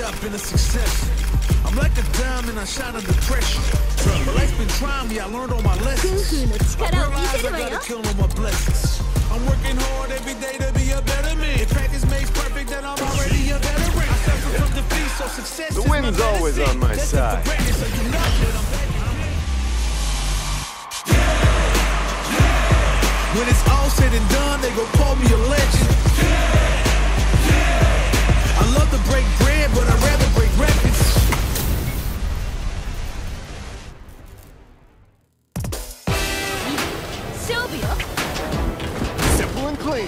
up in a success. I'm like a diamond, I shine under pressure. But life's been trying me, I learned all my lessons. I realize I gotta kill all my blessings. I'm working hard every day to be a better man. If practice makes perfect, then I'm already a veteran. I suffer from defeat, so success The wind's always on my side. When it's all said and done, they gon' call me a legend. I love to break bread, but I'd rather break records. Simple and clean.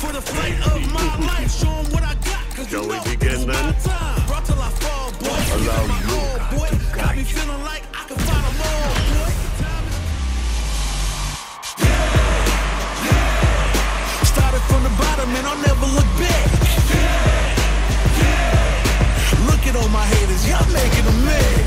for the fight of my life. Show 'em what I got, 'cause Shall you we know begin it's then? my time. Brought till I fall, boy. Allow my you, all, God, boy. to Got guide me you. feeling like I can find 'em all, boy. Started from the bottom and I'll never look back. Look at all my haters, y'all making them mad.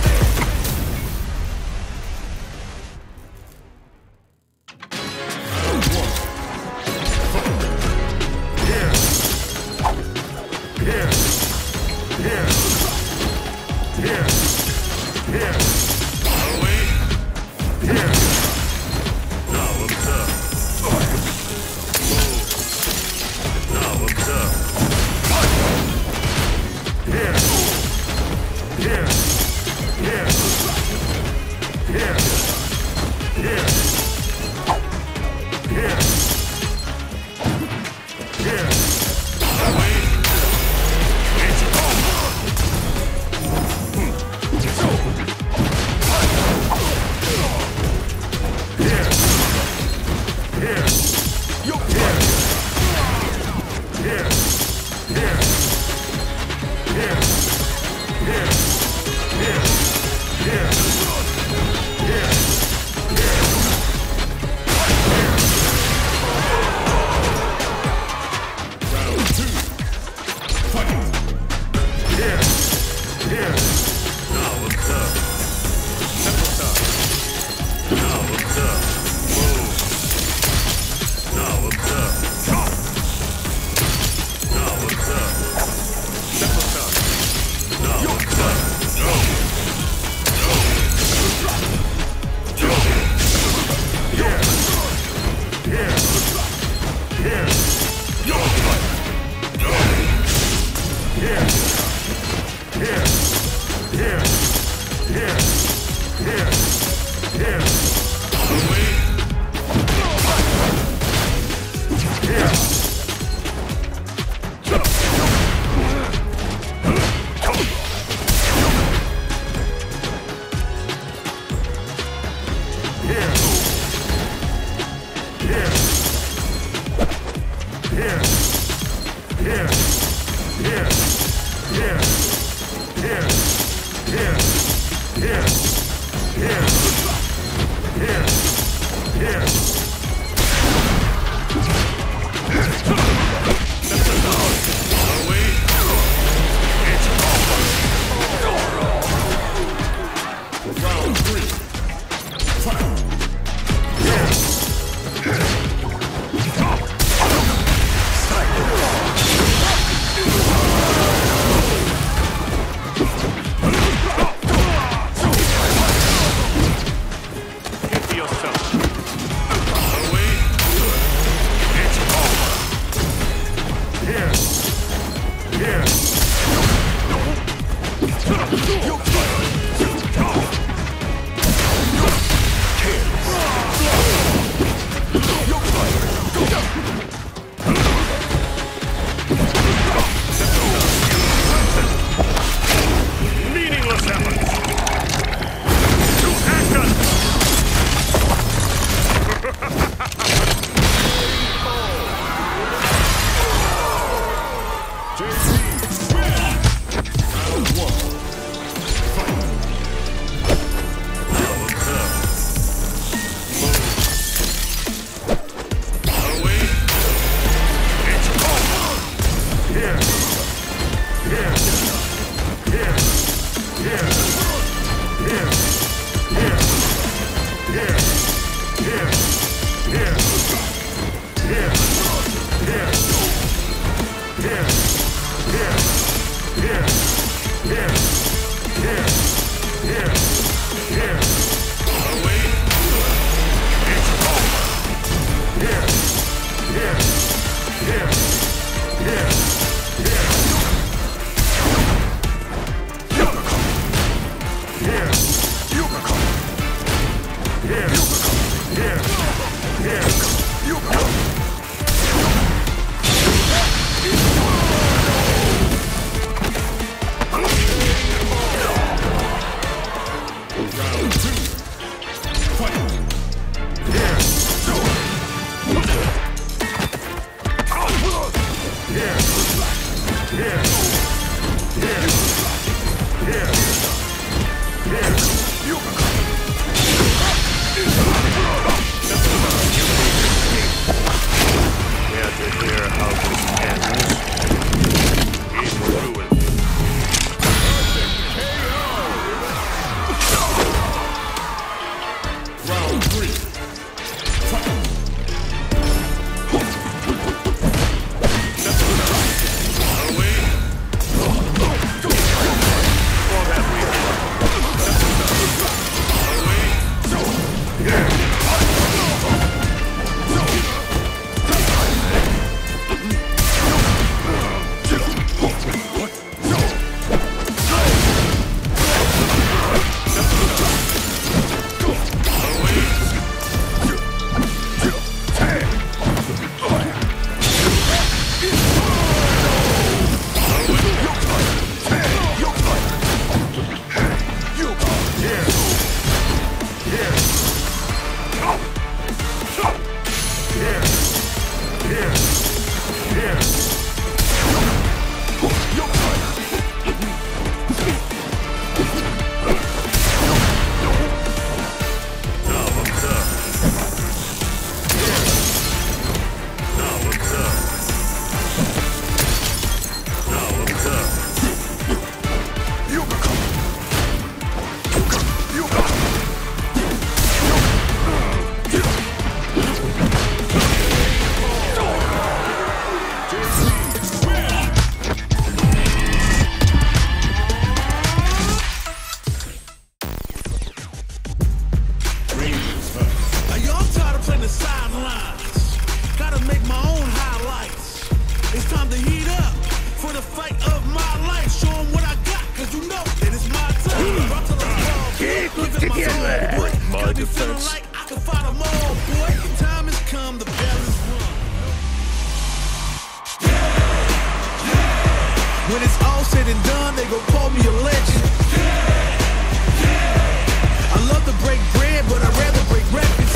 When it's all said and done, they gon' call me a legend. I love to break bread, but I'd rather break records.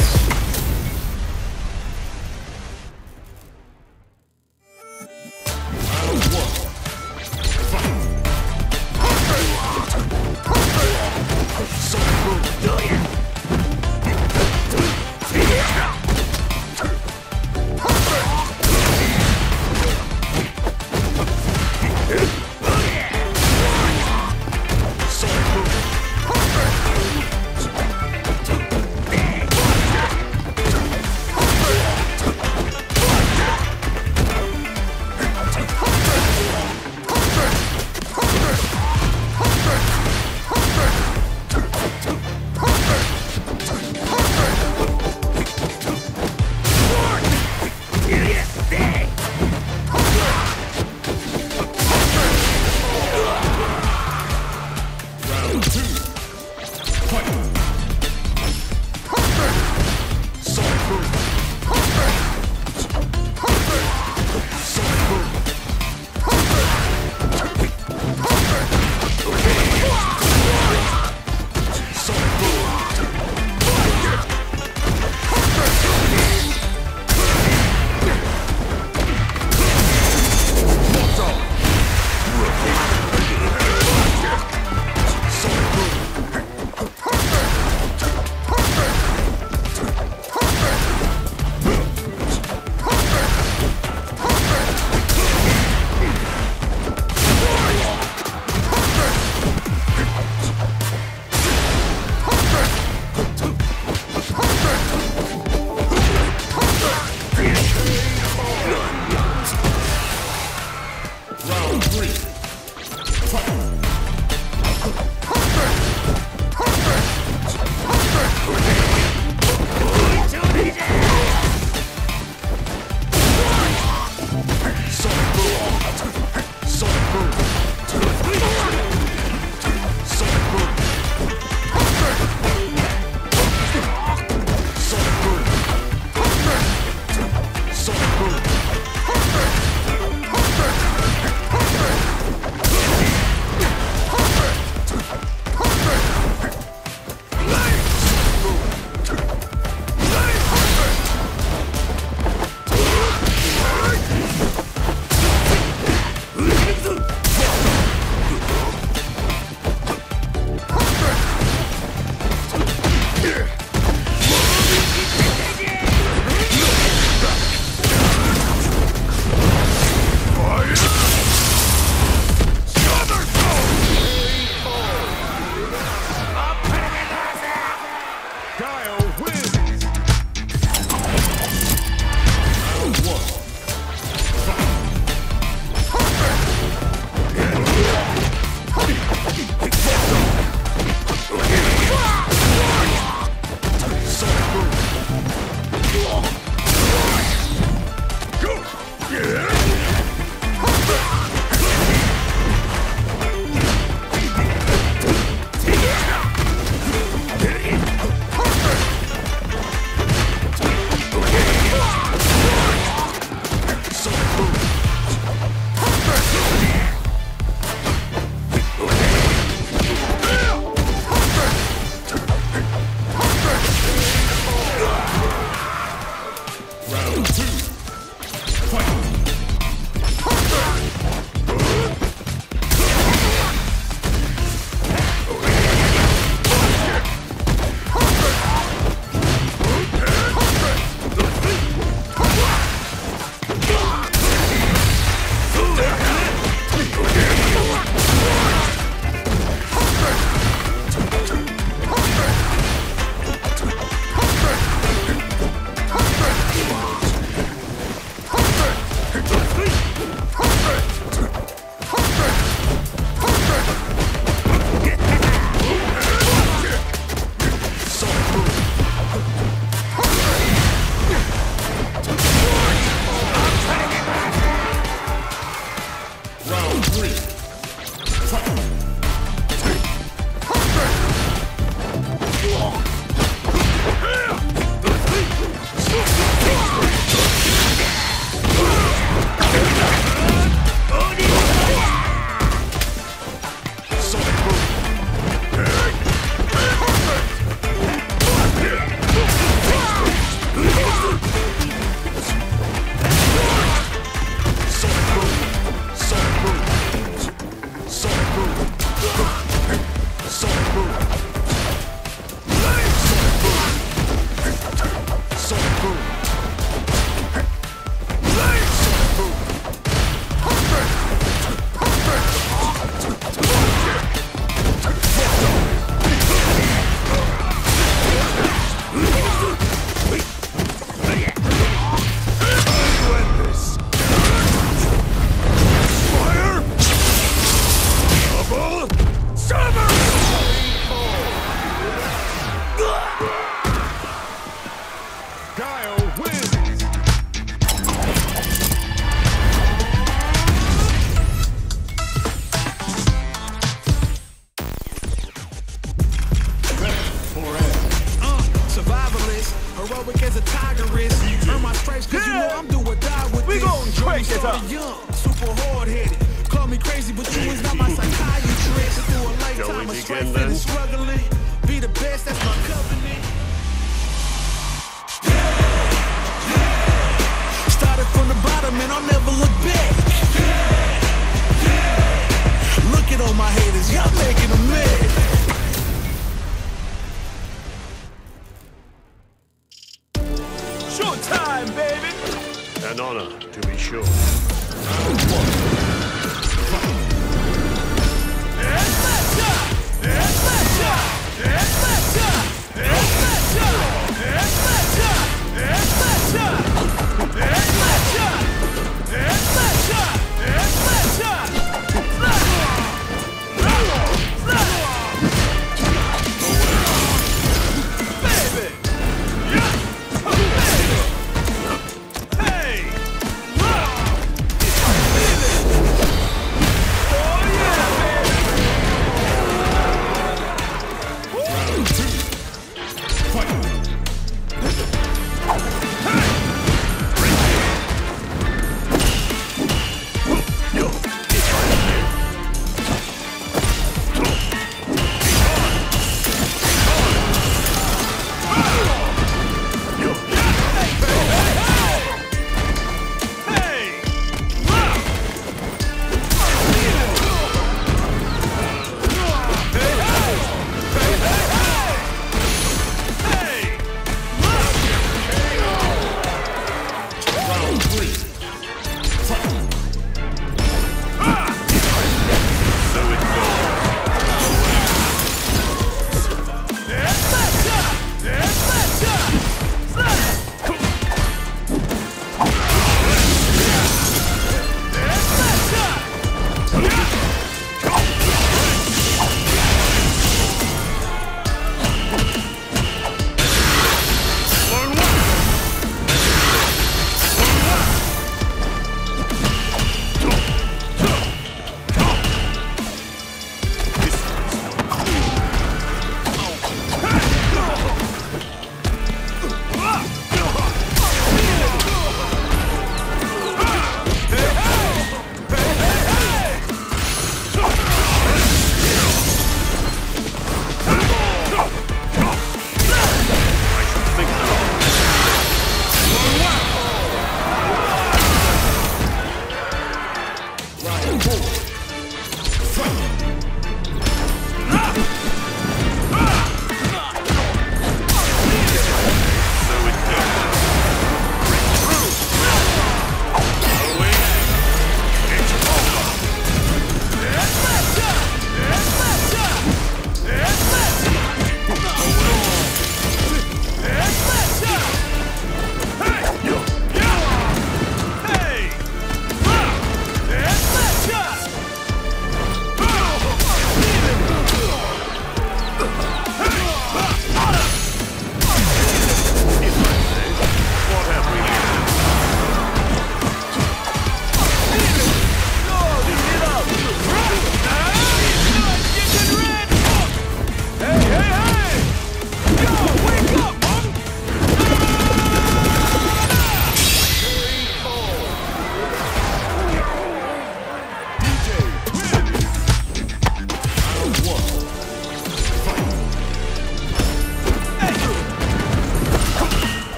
started young, super hard-headed. Call me crazy, but you is not my psychiatrist. Through a lifetime of strife and struggling. Be the best, that's my covenant. Started from the bottom and I'll never look back. Look at all my haters, y'all making them mad. Showtime, baby! An honor, to be sure.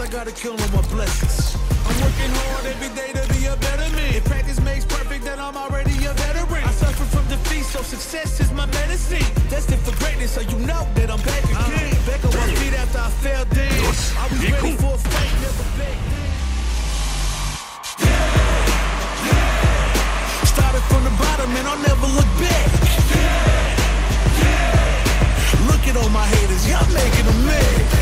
I gotta kill all my blessings. I'm working hard every day to be a better man. If practice makes perfect, then I'm already a veteran. I suffer from defeat, so success is my medicine. Destined for greatness, so you know that I'm back again. Back on my feet after I fell down. I was ready for a fight, never back then. Started from the bottom and I'll never look back. Look at all my haters, y'all making them mad.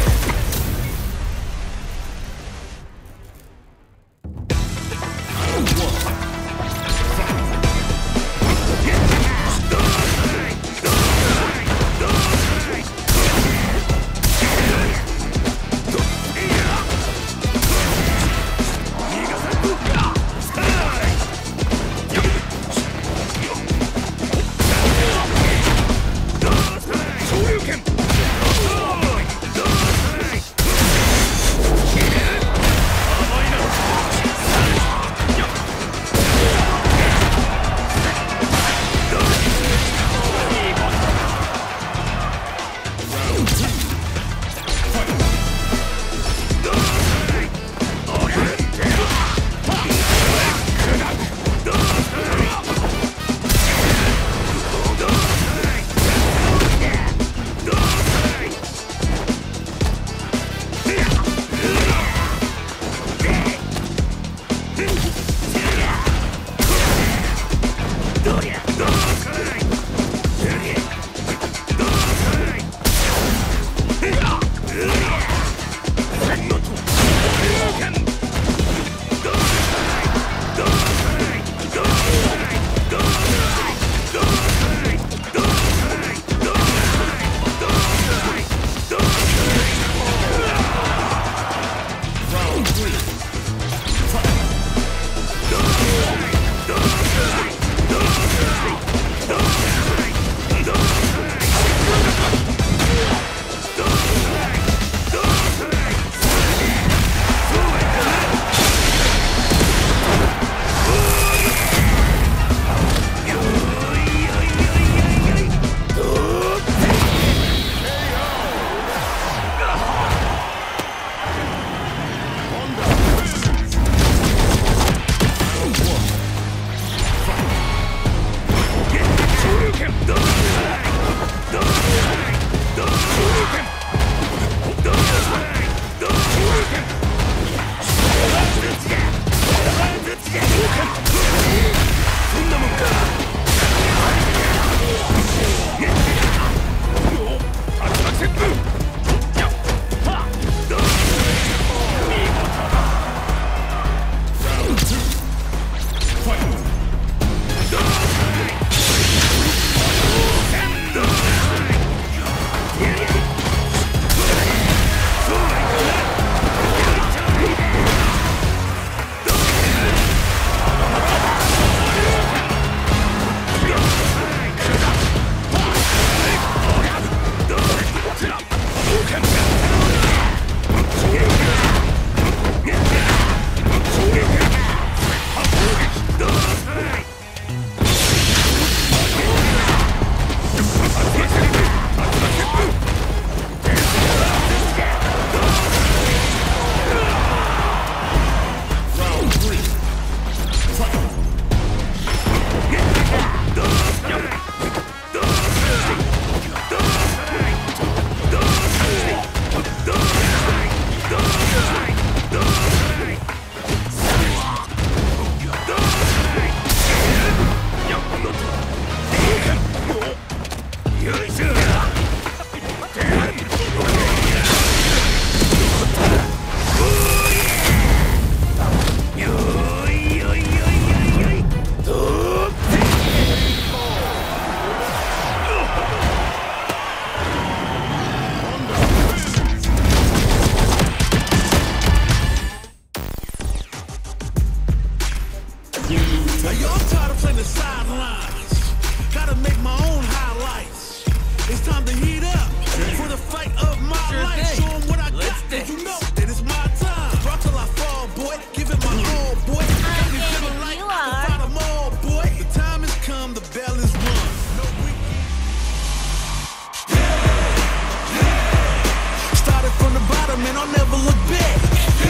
and I'll never look back.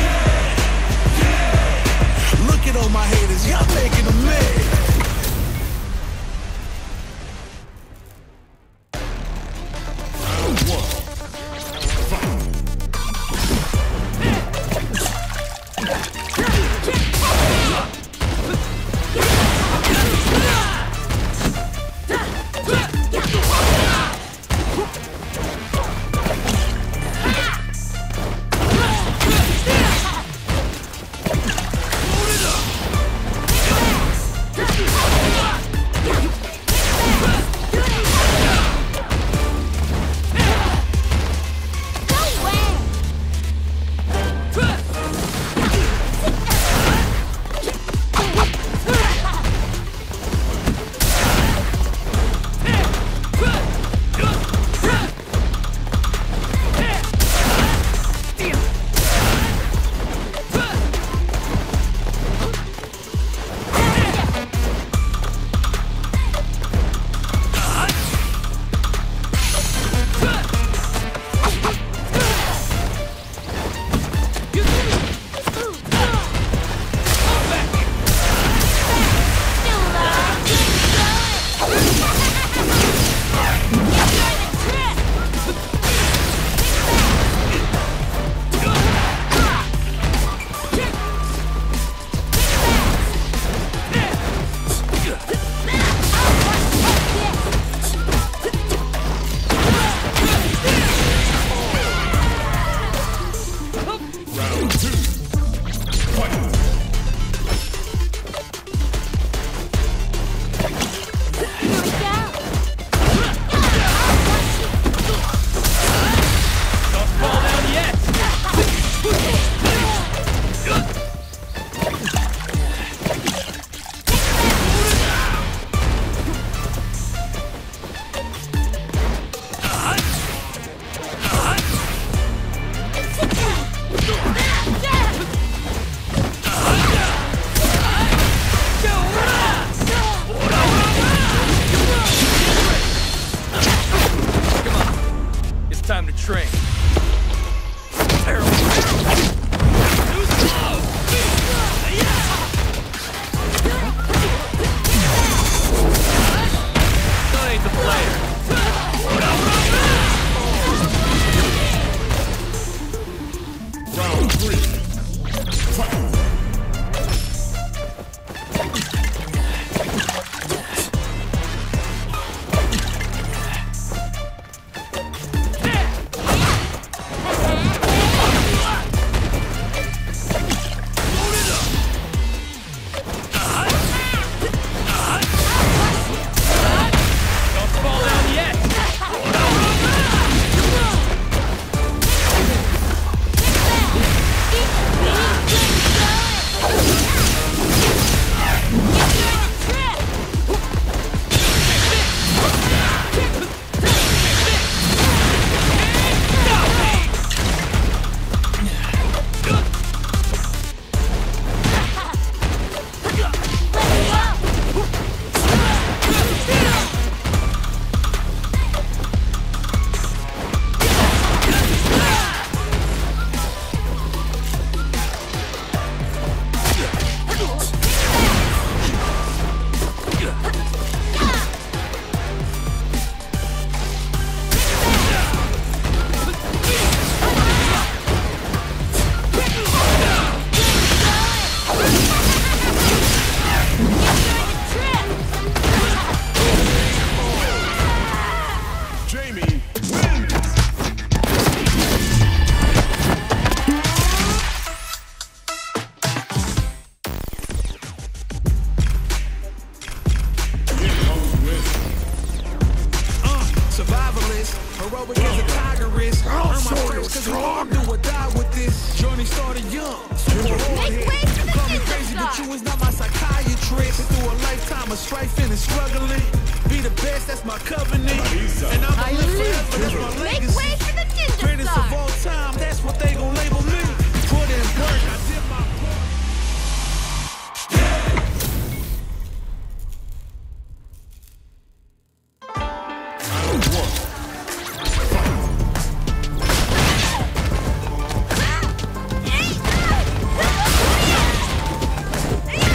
hate on my haters, y'all making them mad. Time to train. That ain't the player. Round 3. Fight. Heroic as a tiger is. Earn my stripes cause we all do or die with this. Journey started young, super hard hit. Call me crazy, but you is not my psychiatrist. Through a lifetime of strifing and struggling. Be the best, that's my covenant. And I'm gonna live forever, that's my legacy. Make way for the ninja Greatest star. of all time, that's what they gon' label me. Put in work, I did my part. Yeah!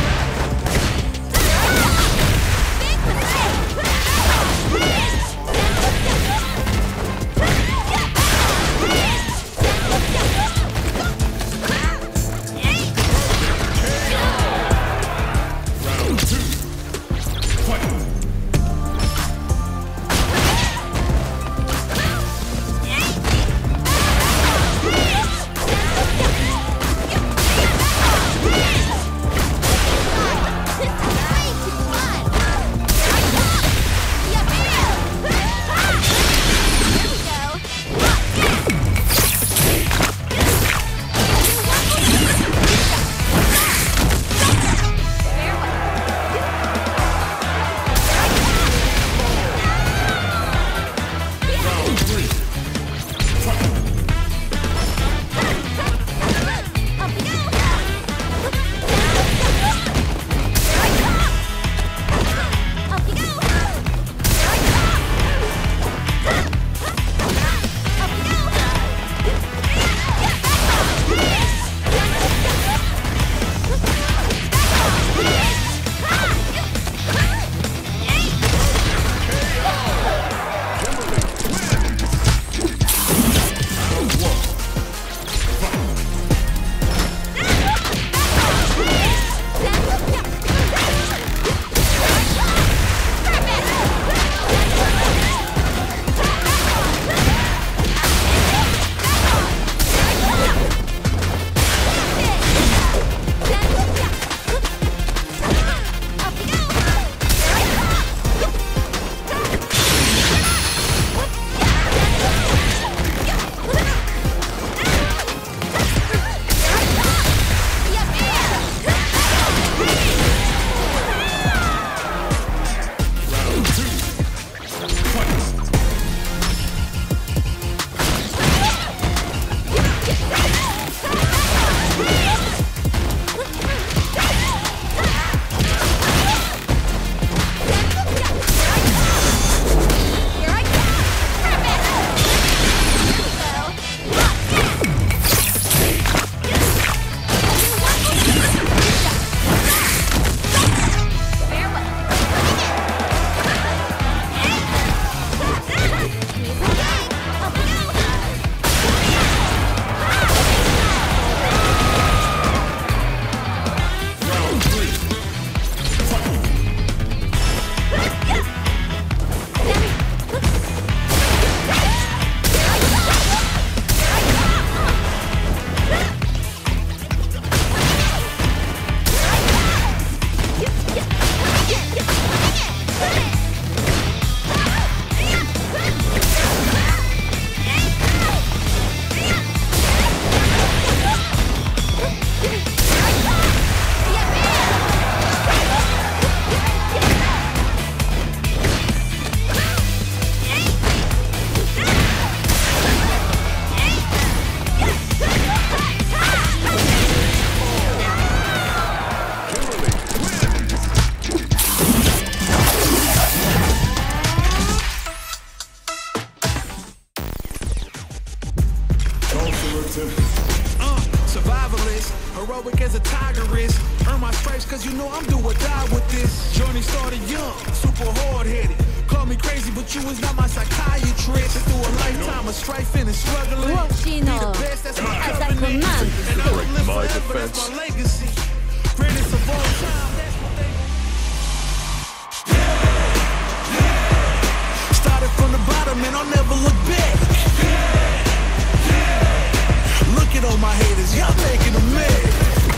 Survivalist, heroic as a tiger is. Earn my stripes cause you know I'm do or die with this. Journey started young, super hard-headed. Call me crazy, but you is not my psychiatrist. Been through a lifetime of strifing and struggling. Be the best, that's my covenant. And I would live forever, that's my legacy. Greatest of all time, that's what they... Started from the bottom and I'll never look back. Look at all my haters, y'all making them mad.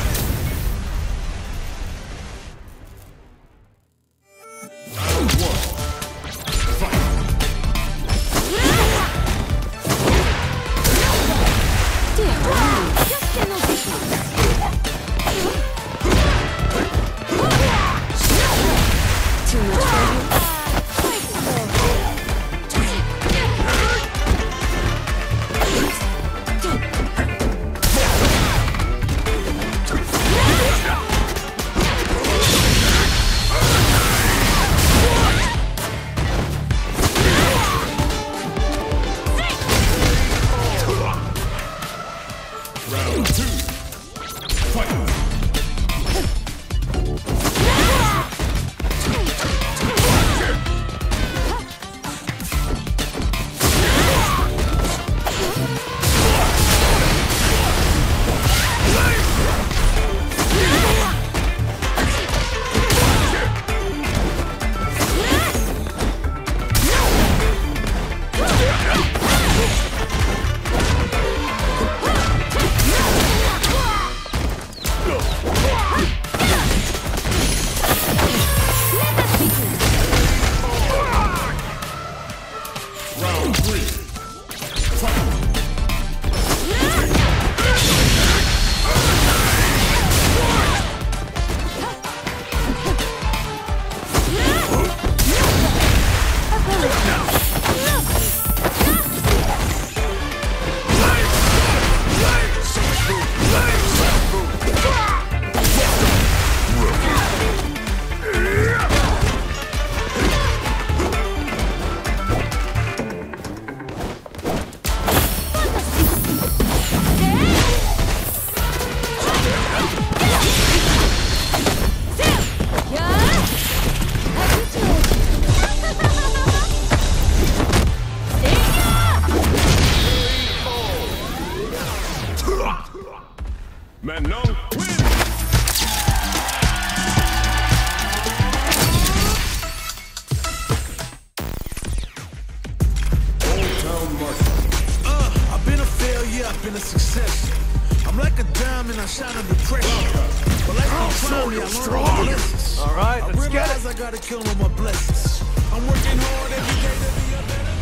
I've been a failure, I've been a success. I'm like a diamond, I shine under pressure. But like I'm trying, I learn all my lessons. All right, I let's get realize it. I gotta kill all my blessings. I'm working hard every day to be a better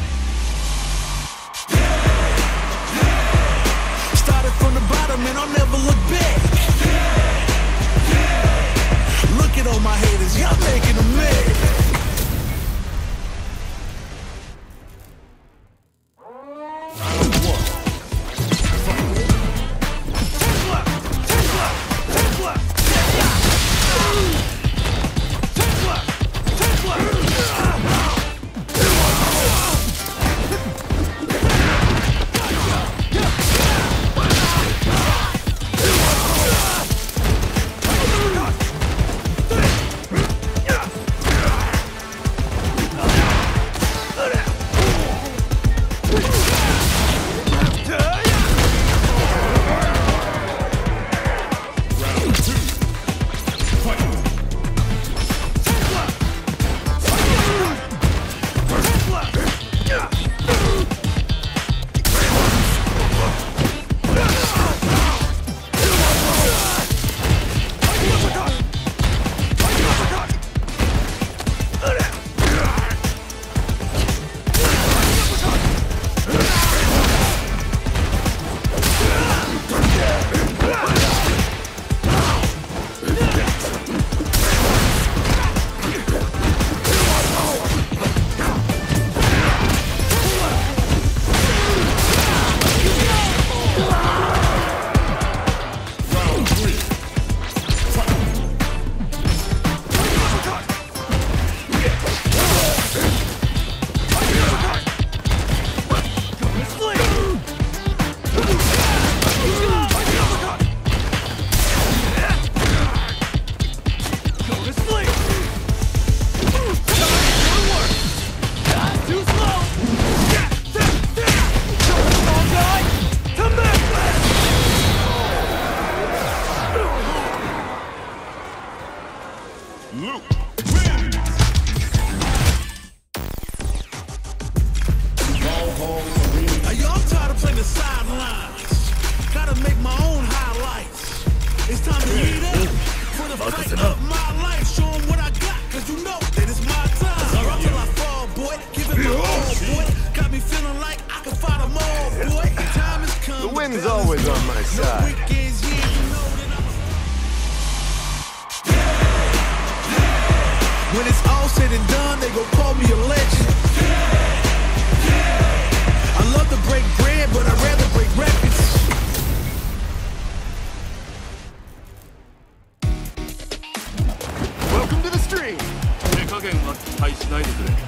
man. Started from the bottom and I'll never look back. Look at all my haters, y'all making them mad. the fight of my life. Show 'em what I got, cause you know that it's my time. Rock till I fall, boy. Give it my all, boy. Got me feeling like I can fight them all, boy. Time has come. The wind's always on my side. No weekends, yeah, you know that I'm. When it's all said and done, they gon' call me a legend. I love to break bread, but I'd rather break records. Welcome to the stream. 手加減は期待しないでくれ。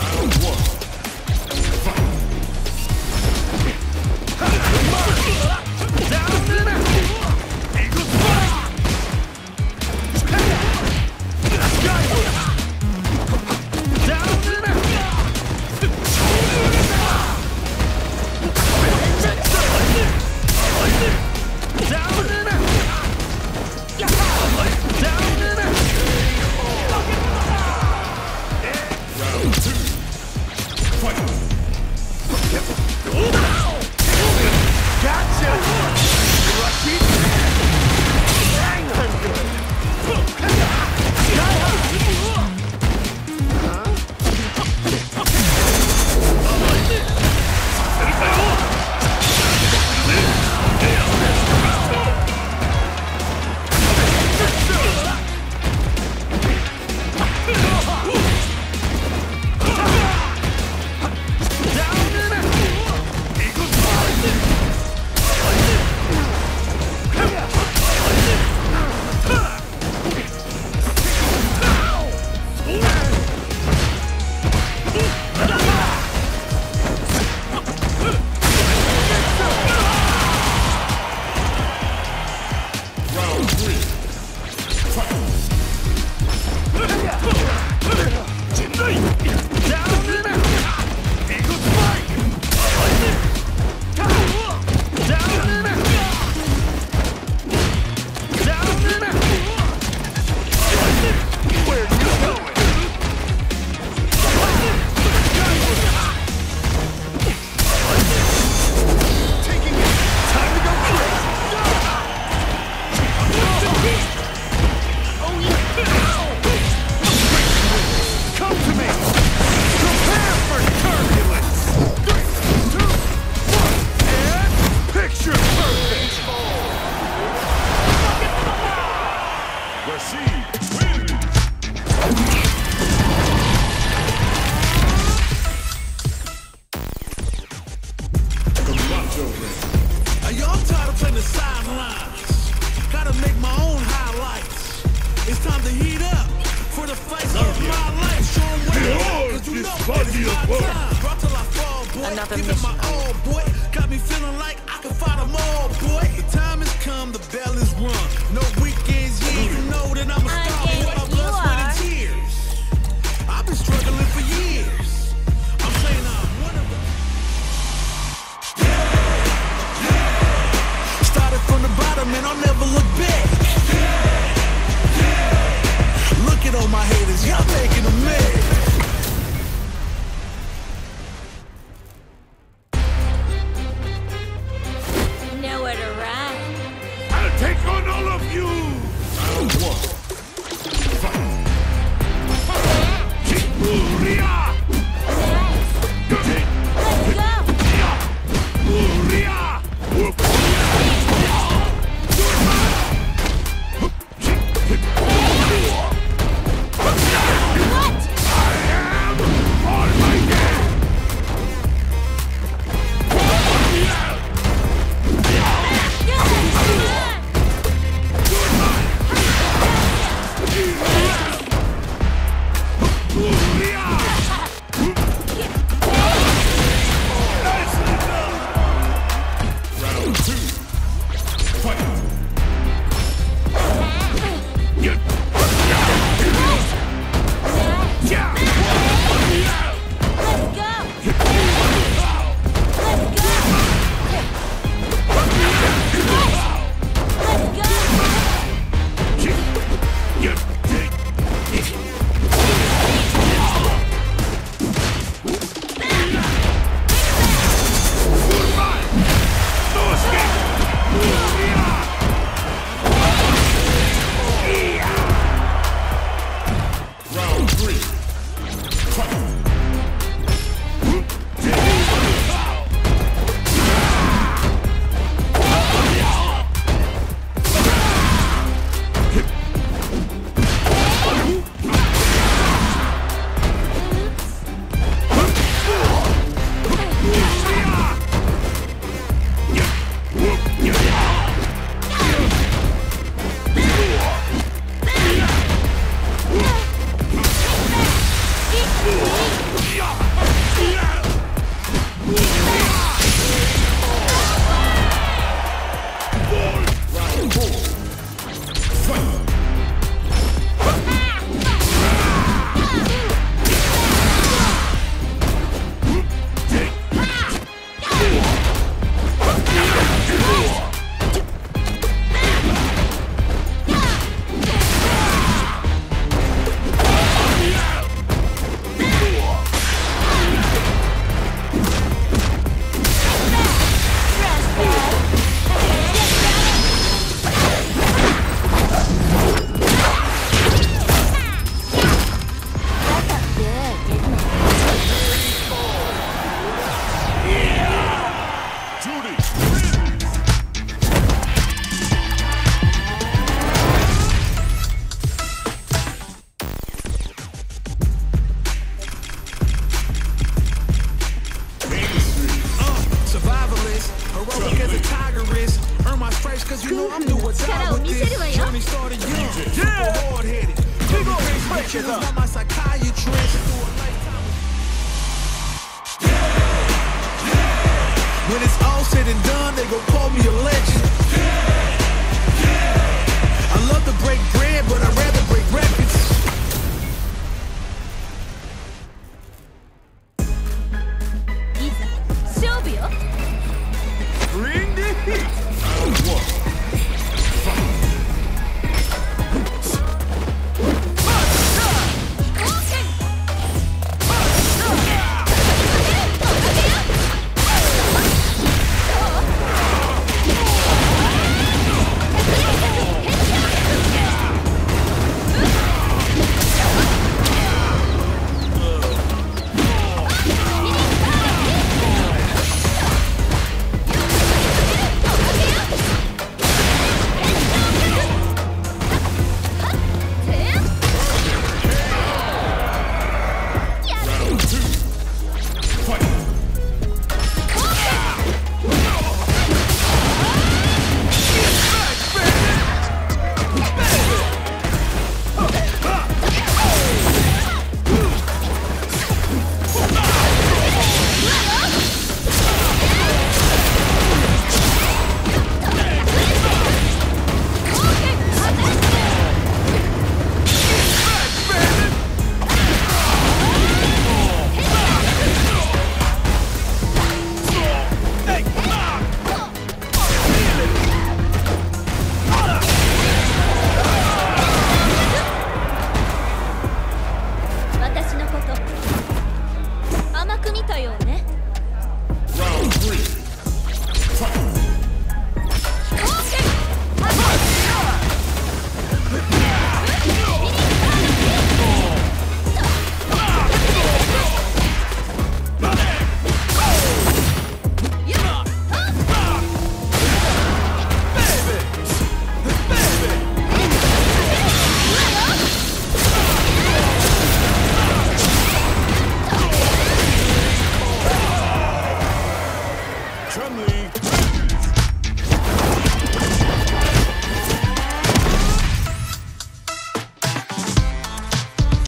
Another mission. My all, boy. Got me feeling like I can fight them all, boy. The time has come, the bell is rung. No weekends, yeah, you know that I'm a star. What my blood, sweat, and tears. I've been struggling for years. I'm saying I'm one of them. Started from the bottom and I'll never look back. Look at all my haters, y'all making them mad. Take on all of you! Round one. Fight! Let's go! know I'm do or die with this. Journey started young, super hard-headed. Big old pressure Killers up. by my psychiatrist. When it's all said and done, they gon' call me a legend.